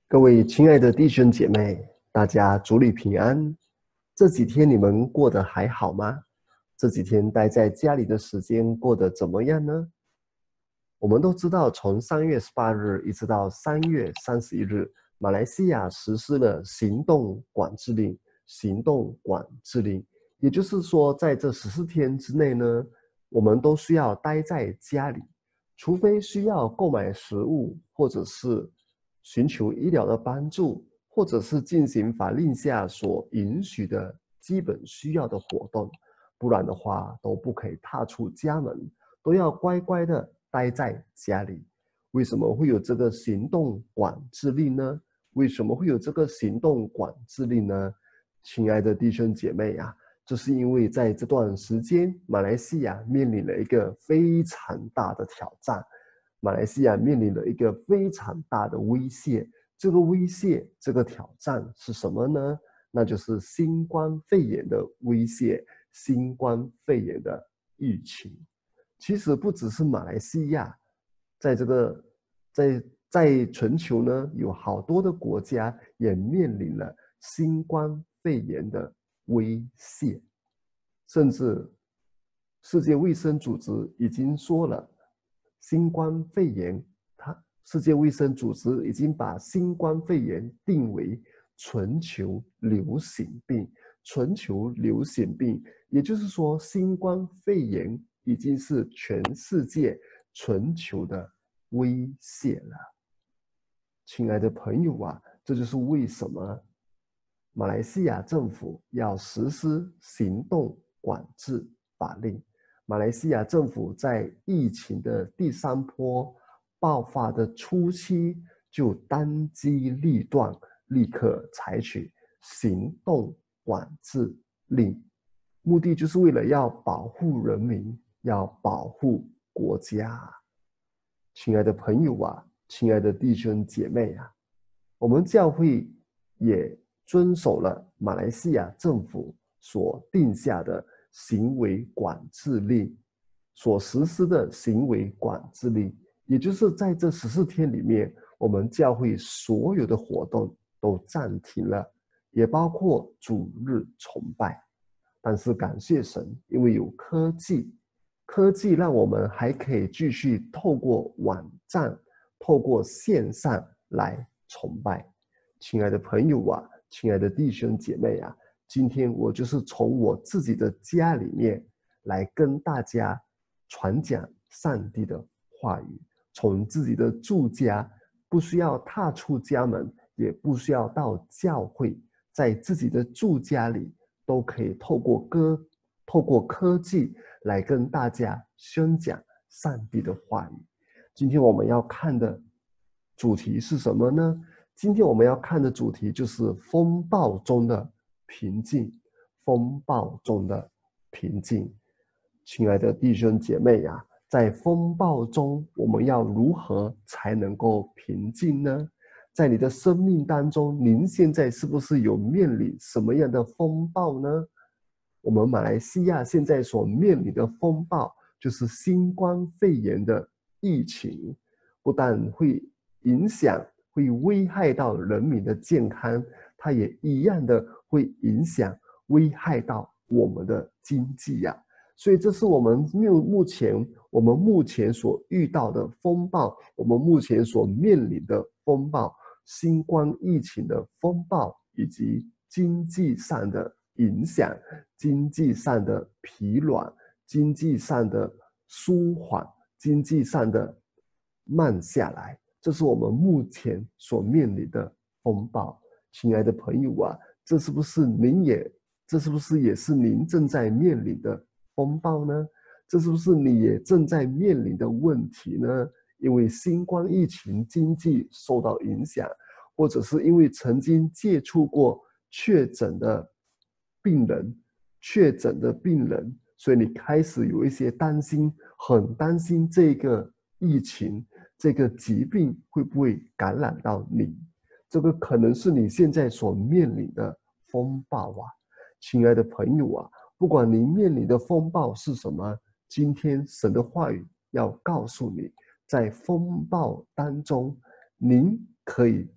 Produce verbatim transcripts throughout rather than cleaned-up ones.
各位亲爱的弟兄姐妹，大家主里平安。这几天你们过得还好吗？这几天待在家里的时间过得怎么样呢？我们都知道，从三月十八日一直到三月三十一日，马来西亚实施了行动管制令。行动管制令，也就是说，在这十四天之内呢，我们都需要待在家里，除非需要购买食物，或者是寻求医疗的帮助，或者是进行法令下所允许的基本需要的活动，不然的话都不可以踏出家门，都要乖乖的待在家里。为什么会有这个行动管制令呢？为什么会有这个行动管制令呢？亲爱的弟兄姐妹啊，这是因为在这段时间，马来西亚面临了一个非常大的挑战。马来西亚面临了一个非常大的威胁，这个威胁，这个挑战是什么呢？那就是新冠肺炎的威胁，新冠肺炎的疫情。其实不只是马来西亚，在这个在在全球呢，有好多的国家也面临了新冠肺炎的威胁，甚至世界卫生组织已经说了，新冠肺炎，它世界卫生组织已经把新冠肺炎定为全球流行病。全球流行病，也就是说，新冠肺炎已经是全世界、全球的威胁了。亲爱的朋友啊，这就是为什么马来西亚政府要实施行动管制法令。马来西亚政府在疫情的第三波爆发的初期，就当机立断，立刻采取行动管制令，目的就是为了要保护人民，要保护国家。亲爱的朋友啊，亲爱的弟兄姐妹啊，我们教会也遵守了马来西亚政府所定下的行为管制令，所实施的行为管制令，也就是在这十四天里面，我们教会所有的活动都暂停了，也包括主日崇拜。但是感谢神，因为有科技，科技让我们还可以继续透过网站、透过线上来崇拜。亲爱的朋友啊，亲爱的弟兄姐妹啊，今天我就是从我自己的家里面来跟大家传讲上帝的话语，从自己的住家，不需要踏出家门，也不需要到教会，在自己的住家里都可以透过歌、透过科技来跟大家宣讲上帝的话语。今天我们要看的主题是什么呢？今天我们要看的主题就是风暴中的平静。风暴中的平静。亲爱的弟兄姐妹呀、啊，在风暴中，我们要如何才能够平静呢？在你的生命当中，您现在是不是有面临什么样的风暴呢？我们马来西亚现在所面临的风暴，就是新冠肺炎的疫情，不但会影响、会危害到人民的健康，它也一样的会影响、危害到我们的经济呀、啊。所以，这是我们目前我们目前所遇到的风暴，我们目前所面临的风暴，新冠疫情的风暴，以及经济上的影响、经济上的疲软、经济上的舒缓、经济上的慢下来，这是我们目前所面临的风暴。亲爱的朋友啊，这是不是您也，这是不是也是您正在面临的风暴呢？这是不是你也正在面临的问题呢？因为新冠疫情经济受到影响，或者是因为曾经接触过确诊的病人，确诊的病人，所以你开始有一些担心，很担心这个疫情、这个疾病会不会感染到你？这个可能是你现在所面临的风暴啊，亲爱的朋友啊，不管你面临的风暴是什么，今天神的话语要告诉你，在风暴当中，您可以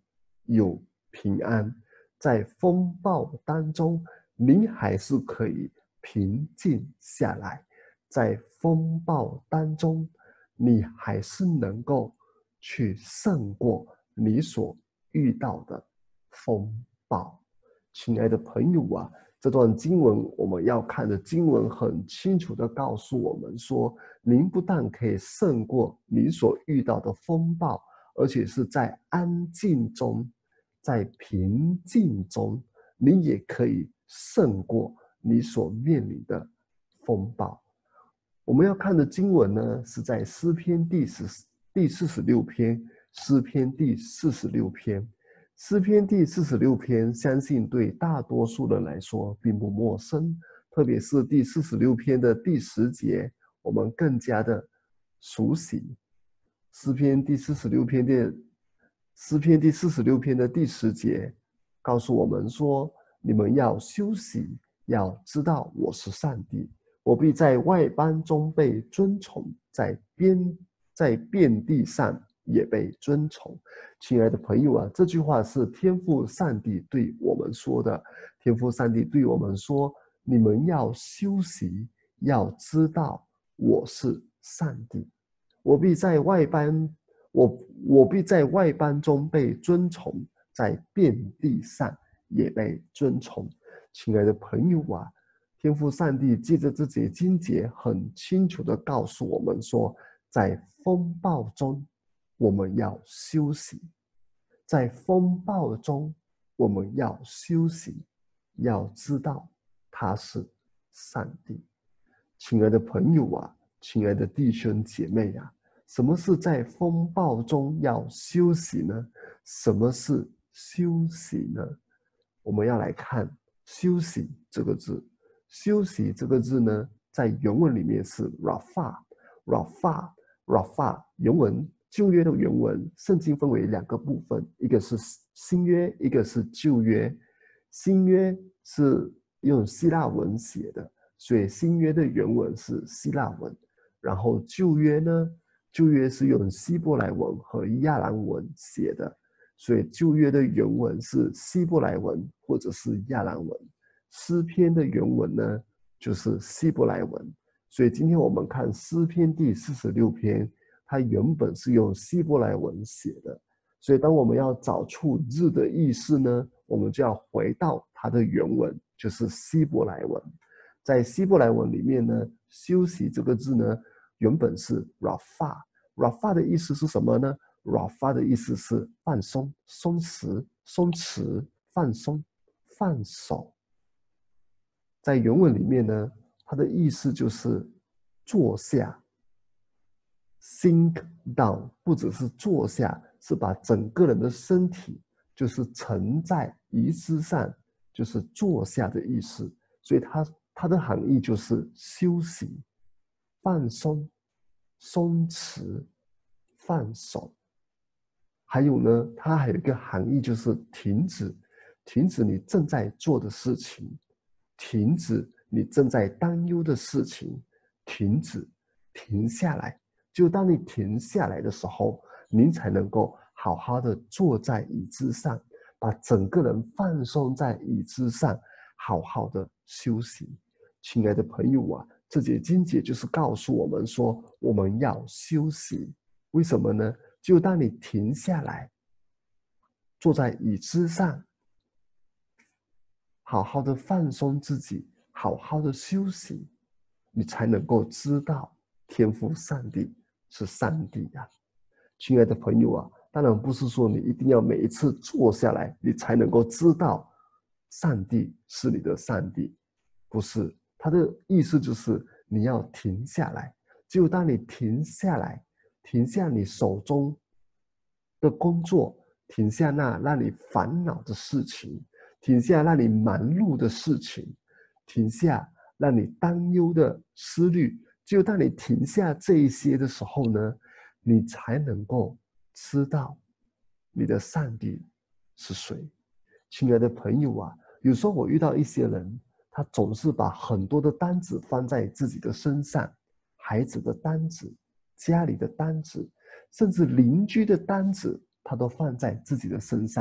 有平安，在风暴当中，你还是可以平静下来，在风暴当中，你还是能够去胜过你所遇到的风暴。亲爱的朋友啊，这段经文我们要看的经文很清楚地告诉我们说，您不但可以胜过你所遇到的风暴，而且是在安静中，在平静中，你也可以胜过你所面临的风暴。我们要看的经文呢，是在诗篇第四第四十六篇，诗篇第四十六篇。诗篇第四十六篇，相信对大多数人来说并不陌生，特别是第四十六篇的第十节，我们更加的熟悉。诗篇第四十六篇的诗篇第四十六篇的第十节，告诉我们说：你们要休息，要知道我是上帝，我必在外邦中被尊崇，在边在遍地上也被尊崇。亲爱的朋友啊，这句话是天父上帝对我们说的。天父上帝对我们说：你们要休息，要知道我是上帝，我必在外邦，我我必在外邦中被尊崇，在遍地上也被尊崇。亲爱的朋友啊，天父上帝借着这节经节很清楚地告诉我们说，在风暴中我们要休息，在风暴中我们要休息，要知道他是上帝。亲爱的朋友啊，亲爱的弟兄姐妹啊，什么是在风暴中要休息呢？什么是休息呢？我们要来看休息这个字。休息这个字呢，在原文里面是 Rapha Rapha Rapha 原文旧约的原文，圣经分为两个部分，一个是新约，一个是旧约。新约是用希腊文写的，所以新约的原文是希腊文。然后旧约呢，旧约是用希伯来文和亚兰文写的，所以旧约的原文是希伯来文或者是亚兰文。诗篇的原文呢，就是希伯来文。所以今天我们看诗篇第四十六篇，它原本是用希伯来文写的。所以当我们要找出日的意思呢，我们就要回到它的原文，就是希伯来文。在希伯来文里面呢，休息这个字呢，原本是 Rapha Rapha 的意思是什么呢？ Rapha 的意思是放松、松弛、松弛、放松、放手。在原文里面呢，它的意思就是坐下 sink down， 不只是坐下，是把整个人的身体就是沉在椅子上，就是坐下的意思。所以它它的含义就是休息、放松、松弛、放手。还有呢，它还有一个含义就是停止，停止你正在做的事情，停止你正在担忧的事情，停止，停下来。就当你停下来的时候，您才能够好好的坐在椅子上，把整个人放松在椅子上，好好的休息。亲爱的朋友啊，这节经节就是告诉我们说，我们要休息。为什么呢？就当你停下来，坐在椅子上，好好的放松自己，好好的休息，你才能够知道天父上帝是上帝呀、啊。亲爱的朋友啊，当然不是说你一定要每一次坐下来，你才能够知道上帝是你的上帝，不是。他的意思就是你要停下来，只有当你停下来，停下你手中的工作，停下那让你烦恼的事情，停下让你忙碌的事情，停下让你担忧的思虑，只有当你停下这一些的时候呢，你才能够知道你的上帝是谁。亲爱的朋友啊，有时候我遇到一些人，他总是把很多的担子放在自己的身上，孩子的担子、家里的担子，甚至邻居的担子，他都放在自己的身上，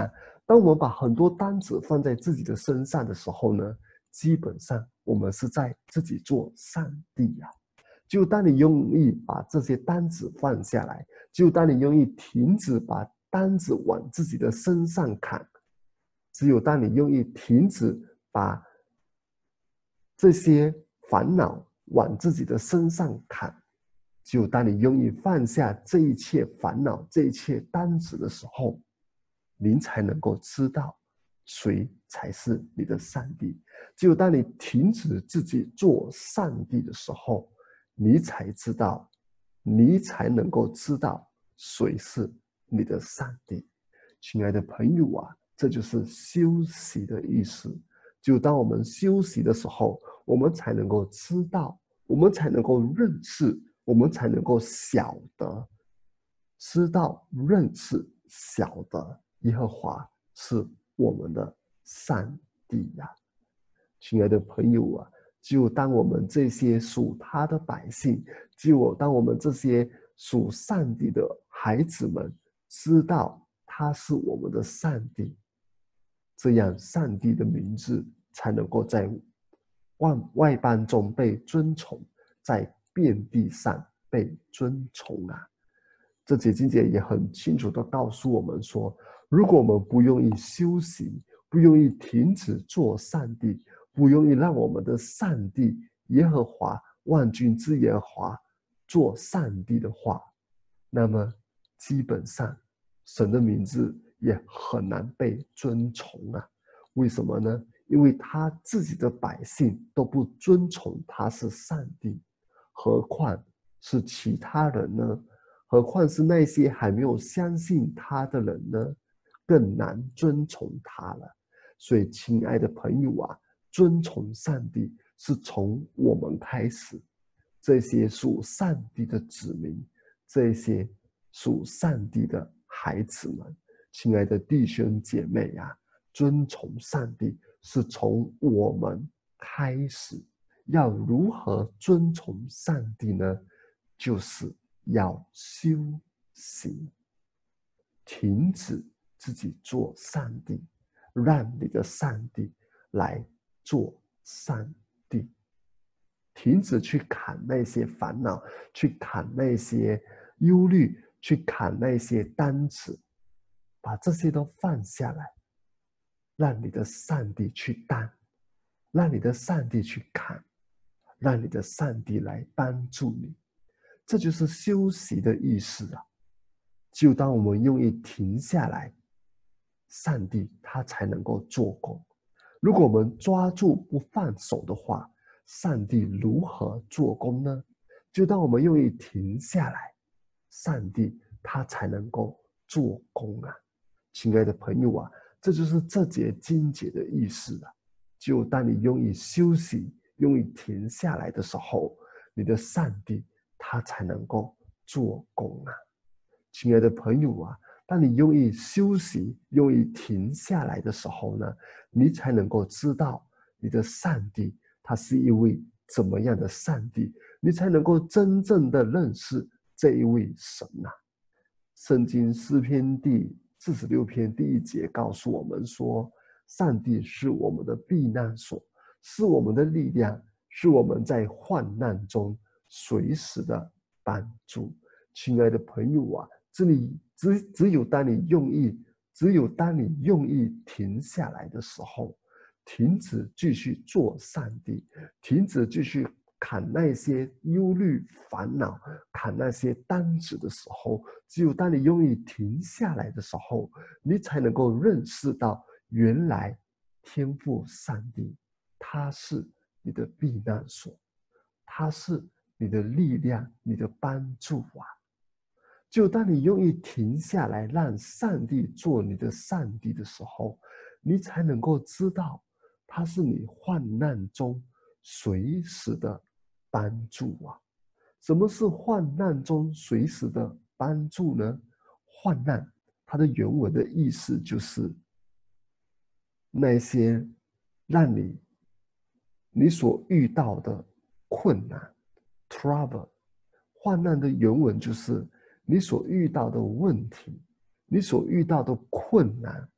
当我们把很多担子放在自己的身上的时候呢，基本上我们是在自己做上帝呀、啊。就当你愿意把这些担子放下来，就当你愿意停止把担子往自己的身上扛，只有当你愿意停止把这些烦恼往自己的身上扛，只有当你愿意放下这一切烦恼、这一切担子的时候，您才能够知道谁才是你的上帝。只有当你停止自己做上帝的时候，你才知道，你才能够知道谁是你的上帝。亲爱的朋友啊，这就是休息的意思。只有当我们休息的时候，我们才能够知道，我们才能够认识，我们才能够晓得，知道、认识、晓得耶和华是我们的上帝呀、啊。亲爱的朋友啊，只有当我们这些属他的百姓，只有当我们这些属上帝的孩子们知道他是我们的上帝，这样上帝的名字才能够在外邦中被尊崇，在遍地上被尊崇啊！这节经节也很清楚地告诉我们说，如果我们不愿意休息，不愿意停止做上帝，不愿意让我们的上帝耶和华万军之耶和华做上帝的话，那么基本上神的名字也很难被尊崇啊。为什么呢？因为他自己的百姓都不尊崇他是上帝，何况是其他人呢？何况是那些还没有相信他的人呢？更难尊崇他了。所以亲爱的朋友啊，尊崇上帝是从我们开始，这些属上帝的子民，这些属上帝的孩子们，亲爱的弟兄姐妹啊，尊崇上帝是从我们开始。要如何尊崇上帝呢？就是要休息，停止自己做上帝，让你的上帝来做上帝。停止去砍那些烦恼，去砍那些忧虑，去砍那些担子，把这些都放下来，让你的上帝去担，让你的上帝去砍，让你的上帝来帮助你。这就是休息的意思啊！就当我们愿意停下来，上帝他才能够做工。如果我们抓住不放手的话，上帝如何做工呢？就当我们愿意停下来，上帝他才能够做工啊！亲爱的朋友啊，这就是这节经节的意思啊！就当你愿意休息，愿意停下来的时候，你的上帝他才能够做工啊！亲爱的朋友啊，当你愿意休息、愿意停下来的时候呢，你才能够知道你的上帝他是一位怎么样的上帝，你才能够真正的认识这一位神啊。圣经诗篇第四十六篇第一节告诉我们说，上帝是我们的避难所，是我们的力量，是我们在患难中随时的帮助。亲爱的朋友啊，这里 只, 只有当你用意，只有当你用意停下来的时候，停止继续做上帝，停止继续砍那些忧虑烦恼，砍那些担子的时候，只有当你用意停下来的时候，你才能够认识到，原来天父上帝他是你的避难所，他是你的力量，你的帮助啊！就当你愿意停下来，让上帝做你的上帝的时候，你才能够知道他是你患难中随时的帮助啊！什么是患难中随时的帮助呢？患难它的原文的意思就是那些让你你所遇到的困难 trouble。 患难的原文就是你所遇到的问题，你所遇到的困难，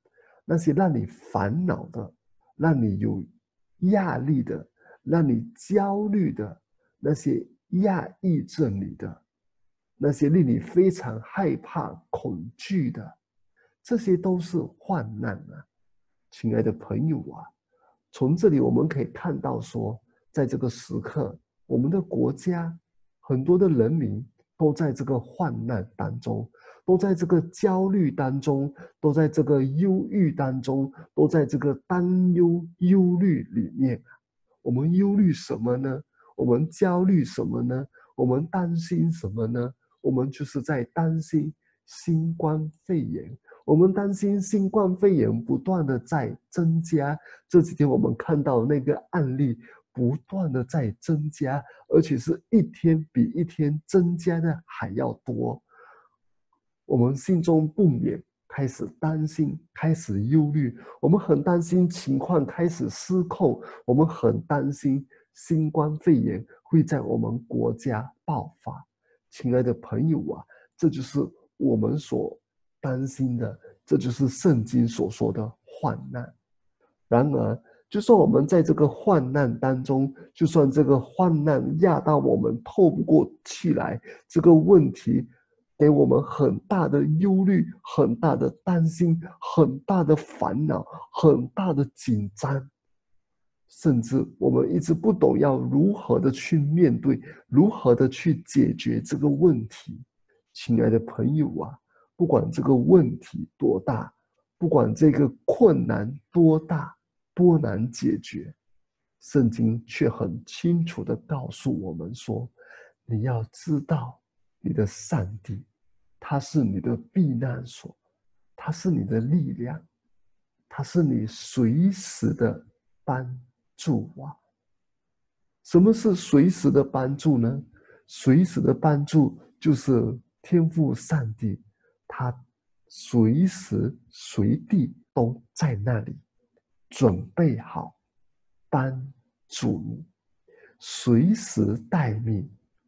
那些让你烦恼的，让你有压力的，让你焦虑的，那些压抑着你的，那些令你非常害怕、恐惧的，这些都是患难啊！亲爱的朋友啊，从这里我们可以看到说，在这个时刻，我们的国家很多的人民都在这个患难当中，都在这个焦虑当中，都在这个忧郁当中，都在这个担忧、忧虑里面。我们忧虑什么呢？我们焦虑什么呢？我们担心什么呢？我们就是在担心新冠肺炎。我们担心新冠肺炎不断的在增加，这几天我们看到那个案例不断的在增加，而且是一天比一天增加的还要多。我们心中不免开始担心，开始忧虑，我们很担心情况开始失控，我们很担心新冠肺炎会在我们国家爆发。亲爱的朋友啊，这就是我们所担心的，这就是圣经所说的患难。然而，就算我们在这个患难当中，就算这个患难压到我们透不过气来，这个问题给我们很大的忧虑、很大的担心、很大的烦恼、很大的紧张，甚至我们一直不懂要如何的去面对，如何的去解决这个问题。亲爱的朋友啊，不管这个问题多大，不管这个困难多大多难解决，圣经却很清楚地告诉我们说，你要知道你的上帝，他是你的避难所，他是你的力量，他是你随时的帮助啊。什么是随时的帮助呢？随时的帮助就是天父上帝，他随时随地都在那里，准备好帮助你，随时待命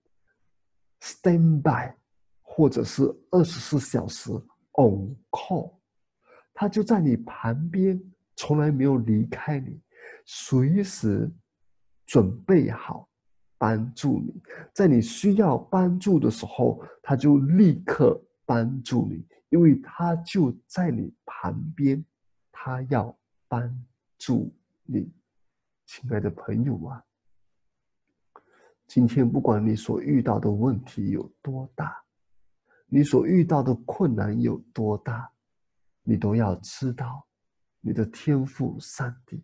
，stand by， 或者是二十四小时 on call， 他就在你旁边，从来没有离开你，随时准备好帮助你，在你需要帮助的时候，他就立刻帮助你，因为他就在你旁边，他要帮助你。亲爱的朋友啊，今天不管你所遇到的问题有多大，你所遇到的困难有多大，你都要知道，你的天父上帝，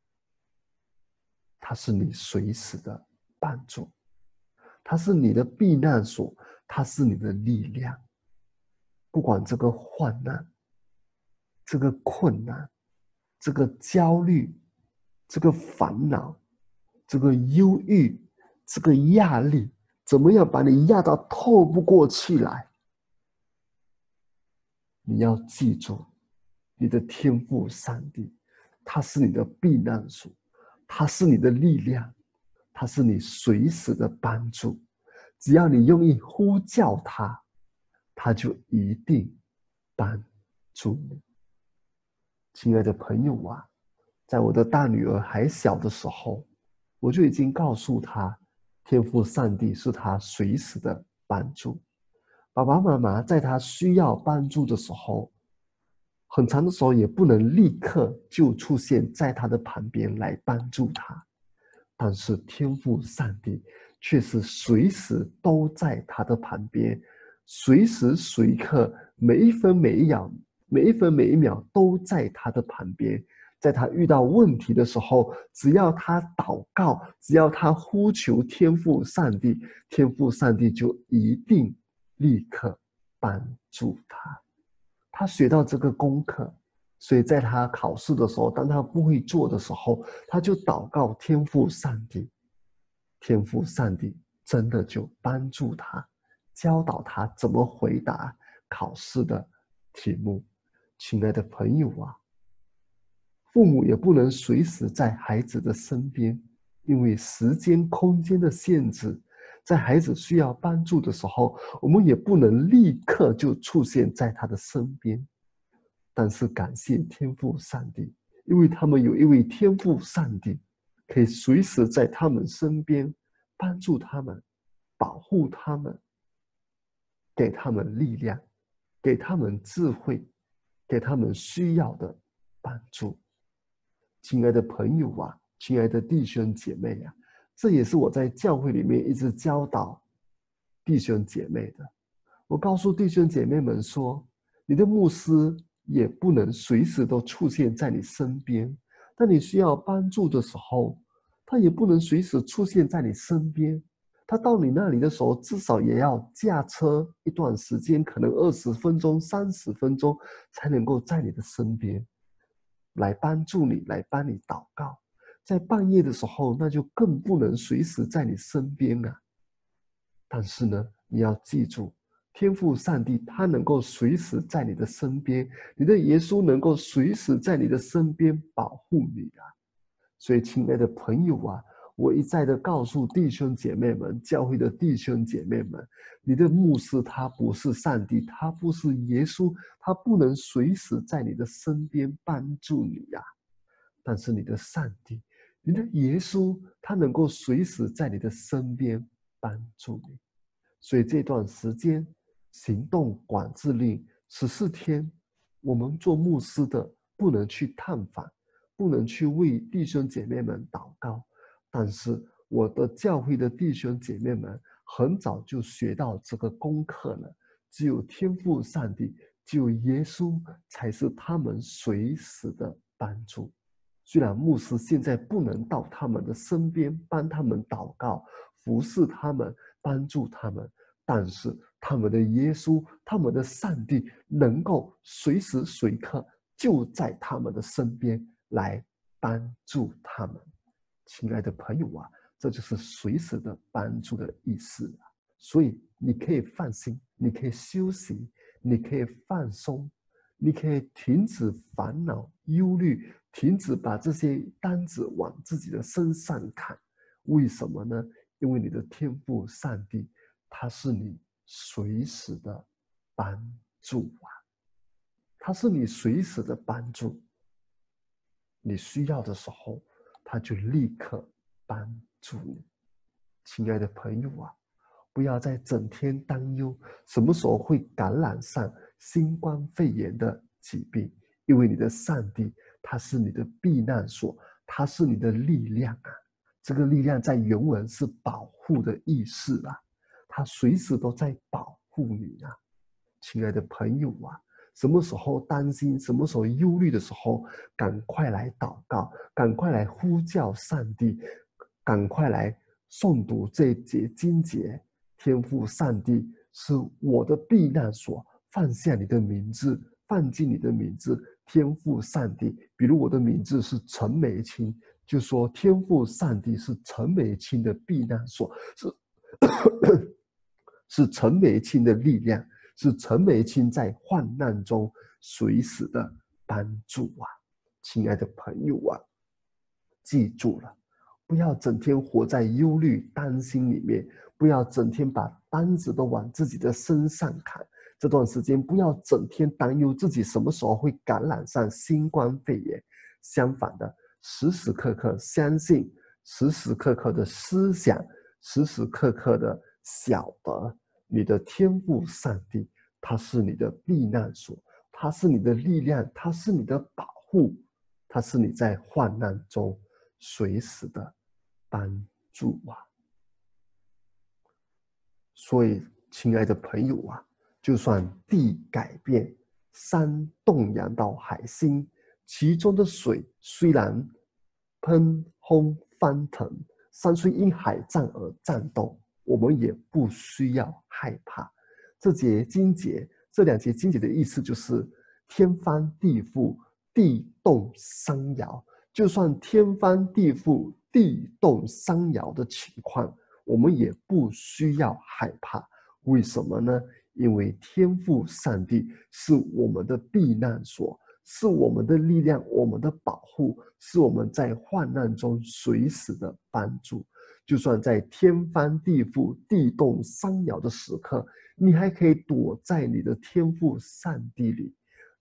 他是你随时的帮助，他是你的避难所，他是你的力量。不管这个患难，这个困难，这个焦虑，这个烦恼，这个忧郁，这个压力，怎么样把你压到透不过气来？你要记住，你的天父上帝，他是你的避难所，他是你的力量，他是你随时的帮助。只要你用意呼叫他，他就一定帮助你。亲爱的朋友啊，在我的大女儿还小的时候，我就已经告诉她，天父上帝是她随时的帮助。爸爸妈妈在她需要帮助的时候，很长的时候也不能立刻就出现在她的旁边来帮助她，但是天父上帝却是随时都在她的旁边，随时随刻，每一分每一秒每一分每一秒都在他的旁边。在他遇到问题的时候，只要他祷告，只要他呼求天父上帝，天父上帝就一定立刻帮助他。他学到这个功课，所以在他考试的时候，当他不会做的时候，他就祷告天父上帝，天父上帝真的就帮助他，教导他怎么回答考试的题目。亲爱的朋友啊，父母也不能随时在孩子的身边，因为时间空间的限制，在孩子需要帮助的时候，我们也不能立刻就出现在他的身边。 但是感谢天父上帝，因为他们有一位天父上帝，可以随时在他们身边帮助他们，保护他们，给他们力量，给他们智慧，给他们需要的帮助。亲爱的朋友啊，亲爱的弟兄姐妹啊，这也是我在教会里面一直教导弟兄姐妹的。我告诉弟兄姐妹们说，你的牧师也不能随时都出现在你身边，当你需要帮助的时候，他也不能随时出现在你身边。他到你那里的时候，至少也要驾车一段时间，可能二十分钟、三十分钟，才能够在你的身边来帮助你，来帮你祷告。在半夜的时候，那就更不能随时在你身边了。但是呢，你要记住，天父上帝他能够随时在你的身边，你的耶稣能够随时在你的身边保护你啊。所以亲爱的朋友啊，我一再的告诉弟兄姐妹们，教会的弟兄姐妹们，你的牧师他不是上帝，他不是耶稣，他不能随时在你的身边帮助你啊。但是你的上帝，你的耶稣，他能够随时在你的身边帮助你。所以这段时间行动管制令十四天，我们做牧师的不能去探访，不能去为弟兄姐妹们祷告。但是我的教会的弟兄姐妹们很早就学到这个功课了，只有天父上帝，只有耶稣才是他们随时的帮助。虽然牧师现在不能到他们的身边帮他们祷告，服侍他们，帮助他们，但是他们的耶稣，他们的上帝能够随时随刻就在他们的身边来帮助他们。亲爱的朋友啊，这就是随时的帮助的意思啊。所以你可以放心，你可以休息，你可以放松，你可以停止烦恼忧虑，停止把这些担子往自己的身上扛。为什么呢？因为你的天父上帝他是你随时的帮助啊，他是你随时的帮助。你需要的时候他就立刻帮助你。亲爱的朋友啊，不要再整天担忧什么时候会感染上新冠肺炎的疾病，因为你的上帝他是你的避难所，他是你的力量啊。这个力量在原文是保护的意思啊，他随时都在保护你啊。亲爱的朋友啊，什么时候担心，什么时候忧虑的时候，赶快来祷告，赶快来呼叫上帝，赶快来诵读这一节经节。天父上帝是我的避难所，放下你的名字，放进你的名字，天父上帝。比如我的名字是陈美清，就说天父上帝是陈美清的避难所，是是陈美清的力量，是陈美清在患难中随时的帮助啊。亲爱的朋友啊，记住了，不要整天活在忧虑担心里面，不要整天把担子都往自己的身上扛。这段时间不要整天担忧自己什么时候会感染上新冠肺炎，相反的，时时刻刻相信，时时刻刻的思想，时时刻刻的晓得你的天父上帝，他是你的避难所，他是你的力量，他是你的保护，他是你在患难中随时的帮助啊。所以亲爱的朋友啊，就算地改变，山动摇到海心，其中的水虽然喷轰翻腾，山虽因海战而战斗，我们也不需要害怕。这节经节，这两节经节的意思就是天翻地覆，地动山摇。就算天翻地覆，地动山摇的情况，我们也不需要害怕。为什么呢？因为天父上帝是我们的避难所，是我们的力量，我们的保护，是我们在患难中随时的帮助。就算在天翻地覆、地动山摇的时刻，你还可以躲在你的天父上帝里，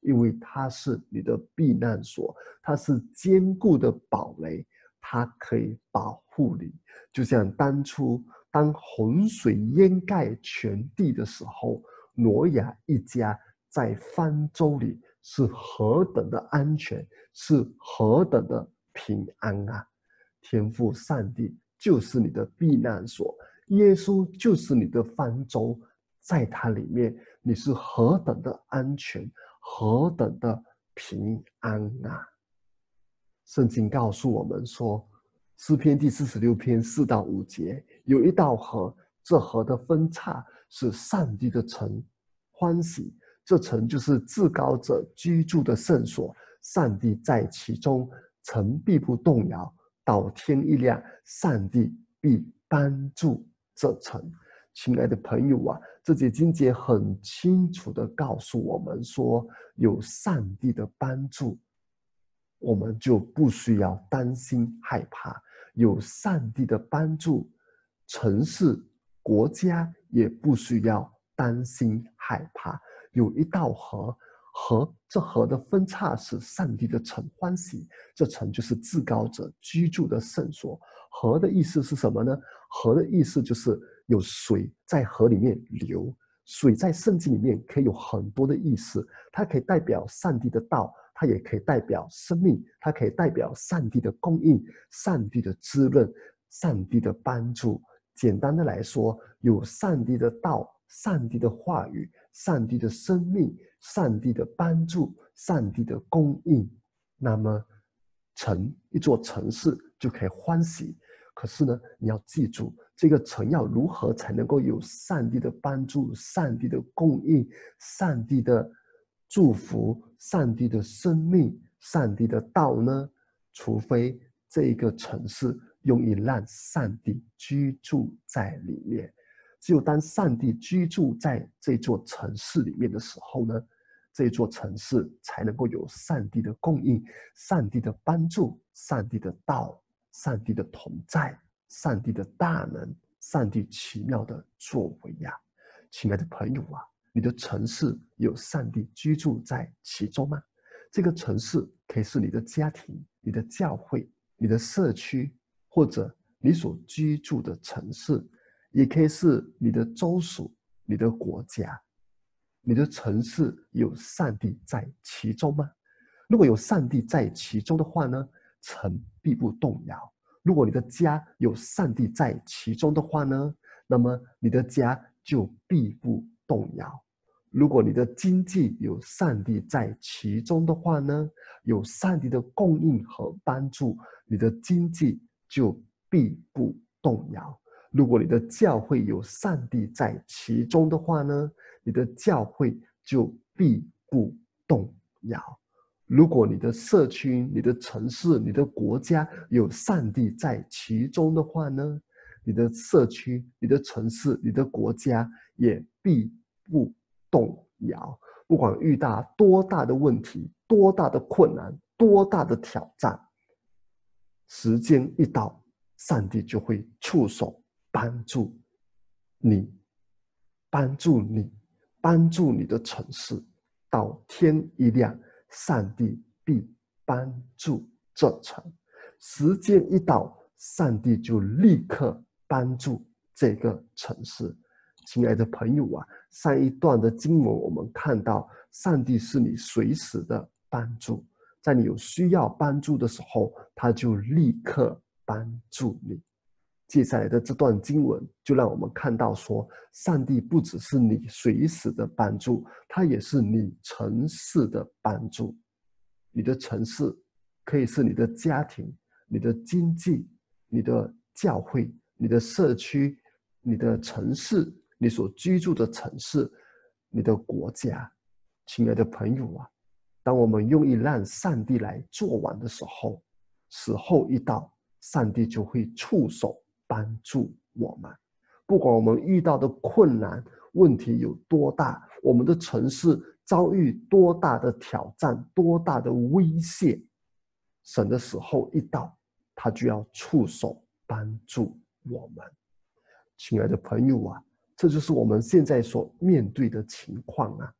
因为它是你的避难所，它是坚固的堡垒，它可以保护你。就像当初当洪水淹盖全地的时候，挪亚一家在方舟里是何等的安全，是何等的平安啊！天父上帝就是你的避难所，耶稣就是你的方舟，在它里面你是何等的安全，何等的平安啊！圣经告诉我们说，诗篇第四十六篇四到五节，有一道河，这河的分叉是上帝的城，欢喜，这城就是至高者居住的圣所，上帝在其中，城必不动摇。到天一亮，上帝必帮助这城。亲爱的朋友啊，这节经节很清楚地告诉我们说，有上帝的帮助，我们就不需要担心害怕。有上帝的帮助，城市国家也不需要担心害怕。有一道河，河这河的分叉是上帝的城，欢喜，这城就是至高者居住的圣所。河的意思是什么呢？河的意思就是有水在河里面流。水在圣经里面可以有很多的意思，它可以代表上帝的道，它也可以代表生命，它可以代表上帝的供应，上帝的滋润，上帝的帮助。简单的来说，有上帝的道，上帝的话语，上帝的生命，上帝的帮助，上帝的供应，那么城，一座城市就可以欢喜。可是呢，你要记住，这个城要如何才能够有上帝的帮助、上帝的供应、上帝的祝福、上帝的生命、上帝的道呢？除非这个城市用以让上帝居住在里面。只有当上帝居住在这座城市里面的时候呢，这座城市才能够有上帝的供应、上帝的帮助、上帝的道、上帝的同在、上帝的大能、上帝奇妙的作为呀！亲爱的朋友啊，你的城市有上帝居住在其中吗？这个城市可以是你的家庭、你的教会、你的社区，或者你所居住的城市，也可以是你的州属、你的国家。你的城市有上帝在其中吗？如果有上帝在其中的话呢，城必不动摇。如果你的家有上帝在其中的话呢，那么你的家就必不动摇。如果你的经济有上帝在其中的话呢，有上帝的供应和帮助，你的经济就必不动摇。如果你的教会有上帝在其中的话呢，你的教会就必不动摇。如果你的社区、你的城市、你的国家有上帝在其中的话呢，你的社区、你的城市、你的国家也必不动摇。不管遇到多大的问题、多大的困难、多大的挑战，时间一到，上帝就会触手帮助你，帮助你，帮助你的城市。到天一亮，上帝必帮助这城。时间一到，上帝就立刻帮助这个城市。亲爱的朋友啊，上一段的经文我们看到，上帝是你随时的帮助，在你有需要帮助的时候，他就立刻帮助你。接下来的这段经文就让我们看到说，上帝不只是你随时的帮助，他也是你城市的帮助。你的城市可以是你的家庭、你的经济、你的教会、你的社区、你的城市，你所居住的城市，你的国家。亲爱的朋友啊，当我们用意让上帝来做完的时候，时候一到，上帝就会触手帮助我们。不管我们遇到的困难问题有多大，我们的城市遭遇多大的挑战、多大的威胁，神的时候一到，他就要触手帮助我们。亲爱的朋友啊，这就是我们现在所面对的情况啊。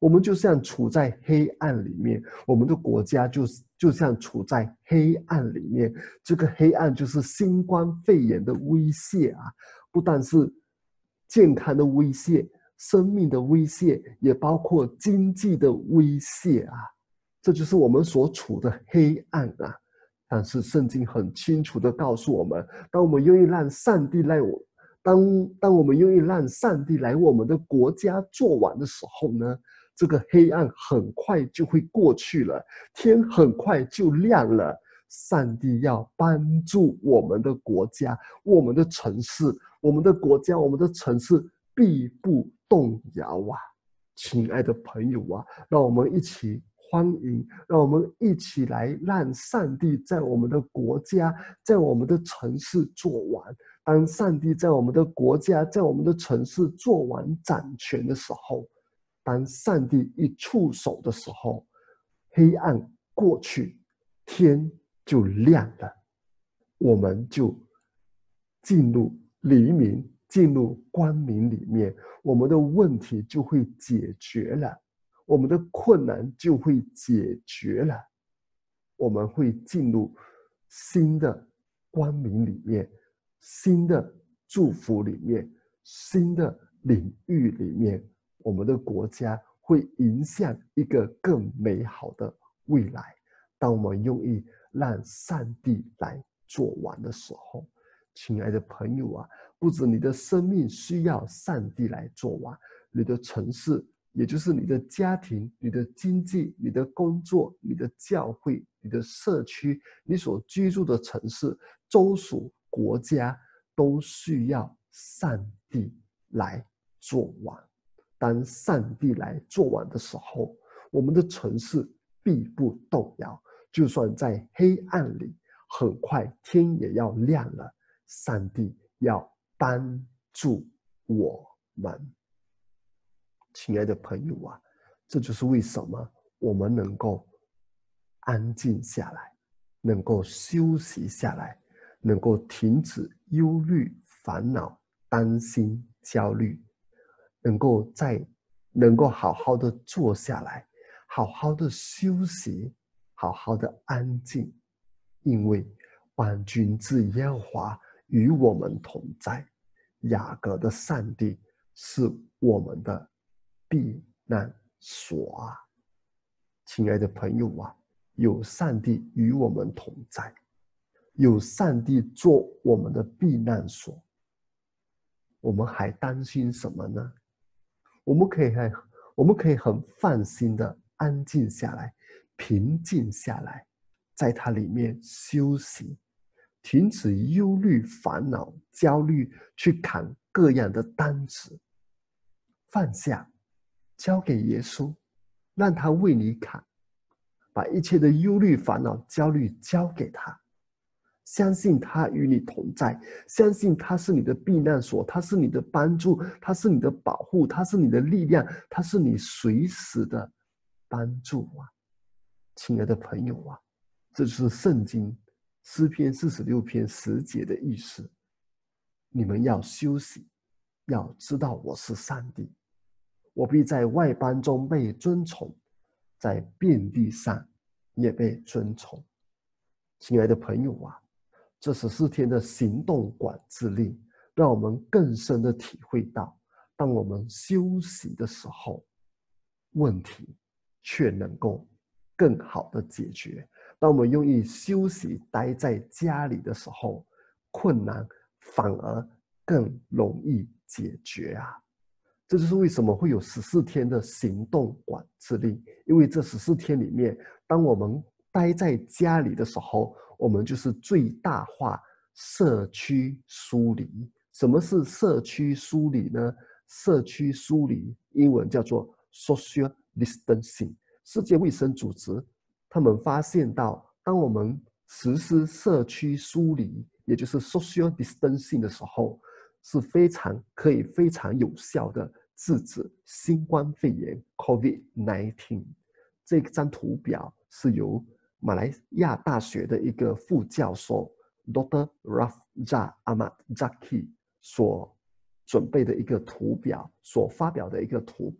我们就像处在黑暗里面，我们的国家就就像处在黑暗里面。这个黑暗就是新冠肺炎的威胁啊，不但是健康的威胁、生命的威胁，也包括经济的威胁啊。这就是我们所处的黑暗啊。但是圣经很清楚地告诉我们，当我们愿意让上帝来我当当我们愿意让上帝来我们的国家做完的时候呢，这个黑暗很快就会过去了，天很快就亮了。上帝要帮助我们的国家、我们的城市、我们的国家、我们的城市必不动摇啊！亲爱的朋友啊，让我们一起欢迎，让我们一起来让上帝在我们的国家、在我们的城市做完。当上帝在我们的国家、在我们的城市做完掌权的时候，当上帝一出手的时候，黑暗过去，天就亮了，我们就进入黎明，进入光明里面，我们的问题就会解决了，我们的困难就会解决了，我们会进入新的光明里面，新的祝福里面，新的领域里面，我们的国家会迎向一个更美好的未来。当我们用意让上帝来做完的时候，亲爱的朋友啊，不止你的生命需要上帝来做完，你的城市，也就是你的家庭、你的经济、你的工作、你的教会、你的社区、你所居住的城市、州属、国家，都需要上帝来做完。当上帝来做完的时候，我们的城市必不动摇。就算在黑暗里，很快天也要亮了。上帝要帮助我们。亲爱的朋友啊，这就是为什么我们能够安静下来，能够休息下来，能够停止忧虑、烦恼、担心、焦虑，能够在能够好好的坐下来，好好的休息，好好的安静，因为万军之耶和华与我们同在，雅各的上帝是我们的避难所啊！亲爱的朋友啊，有上帝与我们同在，有上帝做我们的避难所，我们还担心什么呢？我们可以很，我们可以很放心的安静下来，平静下来，在它里面休息，停止忧虑、烦恼、焦虑，去扛各样的担子，放下，交给耶稣，让他为你扛，把一切的忧虑、烦恼、焦虑交给他。相信他与你同在，相信他是你的避难所，他是你的帮助，他是你的保护，他是你的力量，他是你随时的帮助啊！亲爱的朋友啊，这就是圣经诗篇四十六篇十节的意思。你们要休息，要知道我是上帝，我必在外邦中被尊崇，在遍地上也被尊崇。亲爱的朋友啊，这十四天的行动管制令，让我们更深的体会到，当我们休息的时候，问题却能够更好的解决；当我们愿意休息，待在家里的时候，困难反而更容易解决啊！这就是为什么会有十四天的行动管制令，因为这十四天里面，当我们待在家里的时候，我们就是最大化社区疏离。什么是社区疏离呢？社区疏离英文叫做 social distancing。世界卫生组织他们发现到，当我们实施社区疏离，也就是 social distancing 的时候，是非常可以非常有效的制止新冠肺炎 COVID 十九。这张图表是由马来亚大学的一个副教授 Doctor Rafza Ahmad Zaki 所准备的一个图表，所发表的一个图表。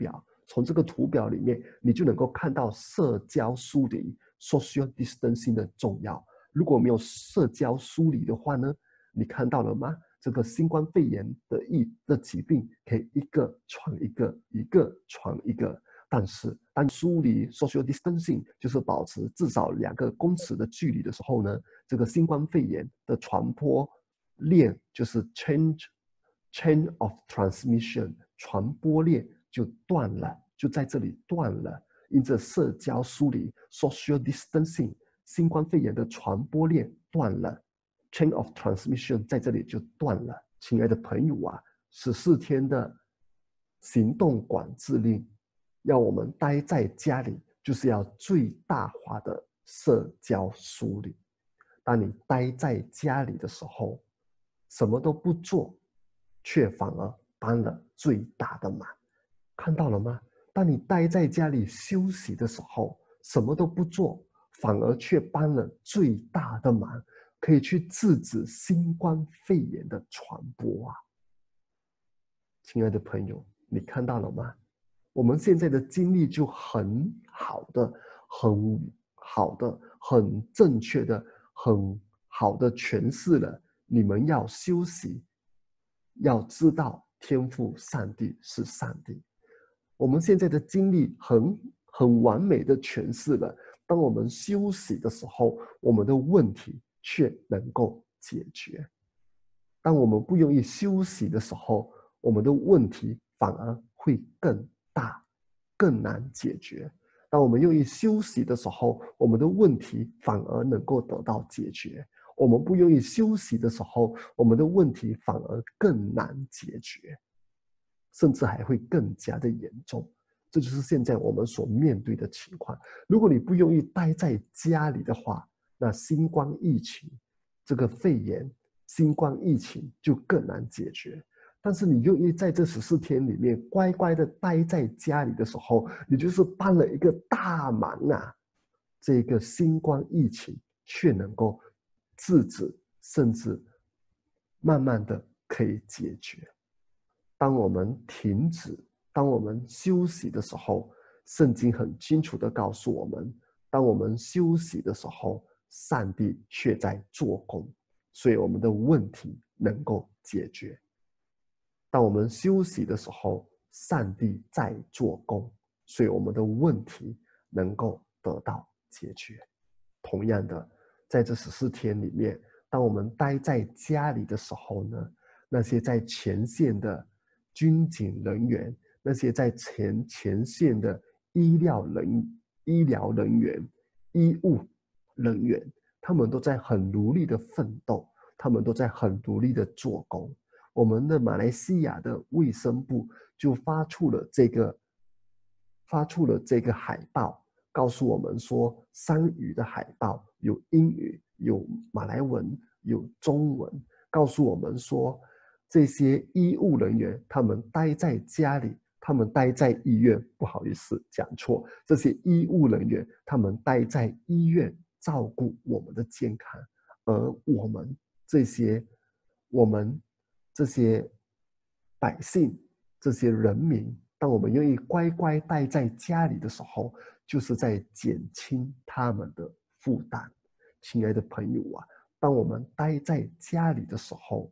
从这个图表里面，你就能够看到社交疏离 （social distancing） 的重要。如果没有社交疏离的话呢，你看到了吗？这个新冠肺炎的疫的疾病可以一个传一个，一个传一个。但是当疏离 social distancing 就是保持至少两个公尺的距离的时候呢，这个新冠肺炎的传播链就是 chain chain of transmission 传播链就断了，就在这里断了。因着社交疏离 social distancing， 新冠肺炎的传播链断了 ，chain of transmission 在这里就断了。亲爱的朋友啊，十四天的行动管制令，要我们待在家里，就是要最大化的社交疏离。当你待在家里的时候，什么都不做，却反而帮了最大的忙。看到了吗？当你待在家里休息的时候，什么都不做，反而却帮了最大的忙，可以去制止新冠肺炎的传播啊！亲爱的朋友，你看到了吗？我们现在的经历就很好的、很好的、很正确的、很好的诠释了你们要休息，要知道天父上帝是上帝。我们现在的经历很很完美的诠释了，当我们休息的时候，我们的问题却能够解决；当我们不愿意休息的时候，我们的问题反而会更大、更难解决。当我们愿意休息的时候，我们的问题反而能够得到解决；我们不愿意休息的时候，我们的问题反而更难解决，甚至还会更加的严重。这就是现在我们所面对的情况。如果你不愿意待在家里的话，那新冠疫情这个肺炎新冠疫情就更难解决。但是你愿意在这十四天里面乖乖的待在家里的时候，你就是帮了一个大忙啊！这个新冠疫情却能够制止，甚至慢慢的可以解决。当我们停止，当我们休息的时候，圣经很清楚的告诉我们，当我们休息的时候，上帝却在做工，所以我们的问题能够解决。当我们休息的时候，上帝在做工，所以我们的问题能够得到解决。同样的，在这十四天里面，当我们待在家里的时候呢，那些在前线的军警人员，那些在前前线的医疗人医疗人员、医务人员，他们都在很努力的奋斗，他们都在很努力的做工。我们的马来西亚的卫生部就发出了这个发出了这个海报，告诉我们说，三语的海报有英语、有马来文、有中文，告诉我们说，这些医务人员他们待在家里，他们待在医院，不好意思讲错，这些医务人员他们待在医院照顾我们的健康，而我们这些我们这些百姓、这些人民，当我们愿意乖乖待在家里的时候，就是在减轻他们的负担。亲爱的朋友啊，当我们待在家里的时候，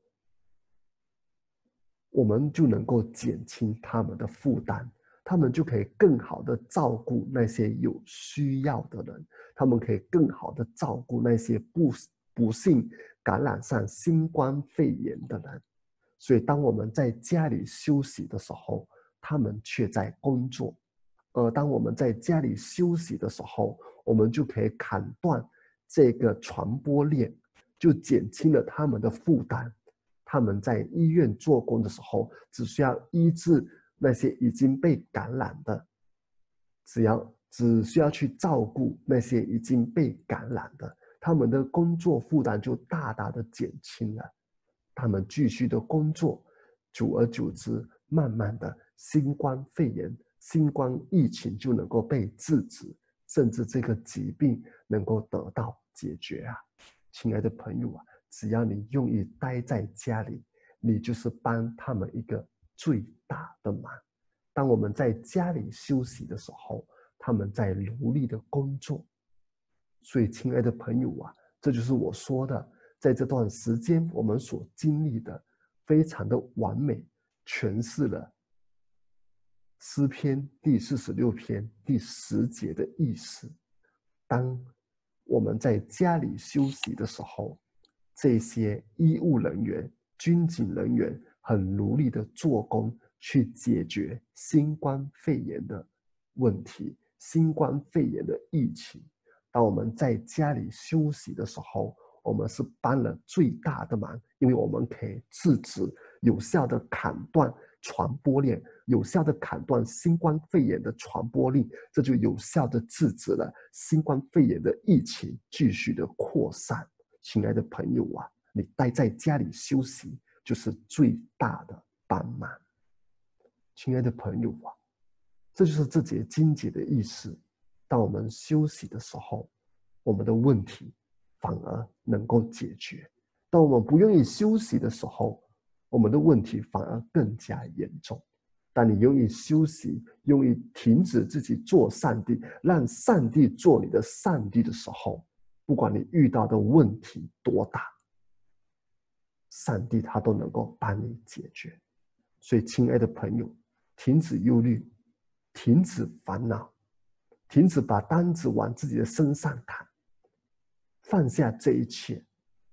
我们就能够减轻他们的负担，他们就可以更好的照顾那些有需要的人，他们可以更好的照顾那些不不幸感染上新冠肺炎的人。所以当我们在家里休息的时候，他们却在工作；而当我们在家里休息的时候，我们就可以砍断这个传播链，就减轻了他们的负担。他们在医院做工的时候，只需要医治那些已经被感染的，只要只需要去照顾那些已经被感染的，他们的工作负担就大大的减轻了。他们继续的工作，久而久之，慢慢的，新冠肺炎、新冠疫情就能够被制止，甚至这个疾病能够得到解决啊！亲爱的朋友啊，只要你愿意待在家里，你就是帮他们一个最大的忙。 当我们在家里休息的时候，他们在努力的工作。所以，亲爱的朋友啊，这就是我说的，在这段时间我们所经历的，非常的完美诠释了诗篇第四十六篇第十节的意思。当我们在家里休息的时候，这些医务人员、军警人员很努力的做工，去解决新冠肺炎的问题，新冠肺炎的疫情。当我们在家里休息的时候，我们是帮了最大的忙，因为我们可以制止、有效的砍断传播链，有效的砍断新冠肺炎的传播力，这就有效的制止了新冠肺炎的疫情继续的扩散。亲爱的朋友啊，你待在家里休息就是最大的帮忙。亲爱的朋友啊，这就是这节经节的意思。当我们休息的时候，我们的问题反而能够解决；当我们不愿意休息的时候，我们的问题反而更加严重。当你愿意休息，愿意停止自己做上帝，让上帝做你的上帝的时候，不管你遇到的问题多大，上帝他都能够帮你解决。所以，亲爱的朋友，停止忧虑，停止烦恼，停止把担子往自己的身上扛，放下这一切，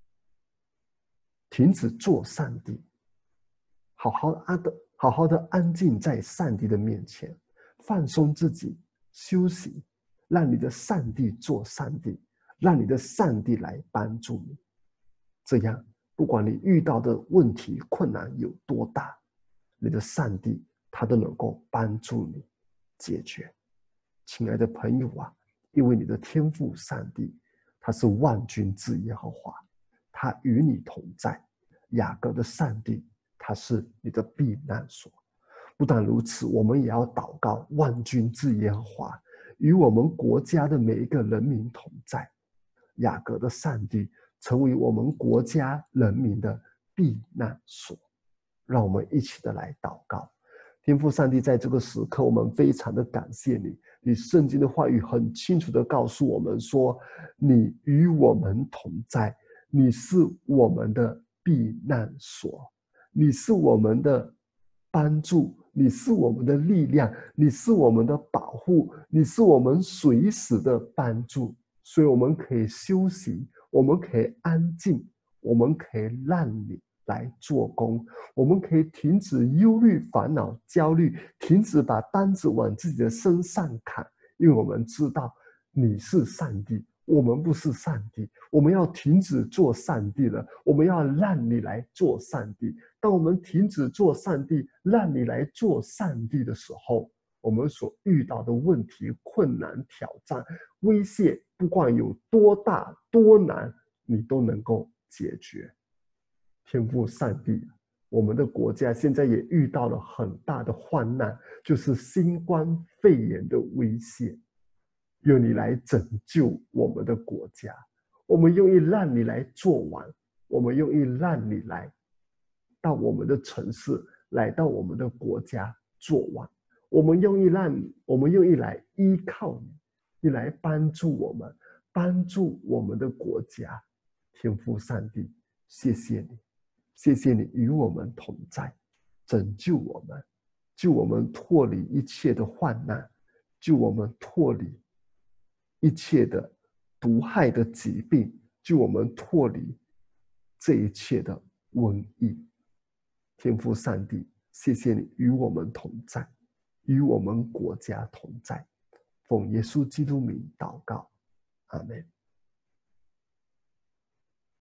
停止做上帝，好好的好好的安静在上帝的面前，放松自己，休息，让你的上帝做上帝，让你的上帝来帮助你。这样，不管你遇到的问题困难有多大，你的上帝他都能够帮助你解决。亲爱的朋友啊，因为你的天父上帝他是万军之耶和华，他与你同在。雅各的上帝他是你的避难所。不但如此，我们也要祷告万军之耶和华与我们国家的每一个人民同在。雅各的上帝成为我们国家人民的避难所。让我们一起的来祷告。天父上帝，在这个时刻我们非常的感谢你，你圣经的话语很清楚的告诉我们说，你与我们同在，你是我们的避难所，你是我们的帮助，你是我们的力量，你是我们的保护，你是我们随时的帮助。所以我们可以休息，我们可以安静，我们可以让你来做工，我们可以停止忧虑、烦恼、焦虑，停止把担子往自己的身上扛，因为我们知道你是上帝，我们不是上帝。我们要停止做上帝了，我们要让你来做上帝。当我们停止做上帝，让你来做上帝的时候，我们所遇到的问题、困难、挑战、威胁，不管有多大多难，你都能够解决。天父上帝，我们的国家现在也遇到了很大的患难，就是新冠肺炎的威胁。愿你来拯救我们的国家，我们愿意让你来做完，我们愿意让你来到我们的城市，来到我们的国家做完。我们愿意让你，我们愿意来依靠你，你来帮助我们，帮助我们的国家。天父上帝，谢谢你，谢谢你与我们同在，拯救我们，救我们脱离一切的患难，救我们脱离一切的毒害的疾病，救我们脱离这一切的瘟疫。天父上帝，谢谢你与我们同在，与我们国家同在。奉耶稣基督名祷告，阿们。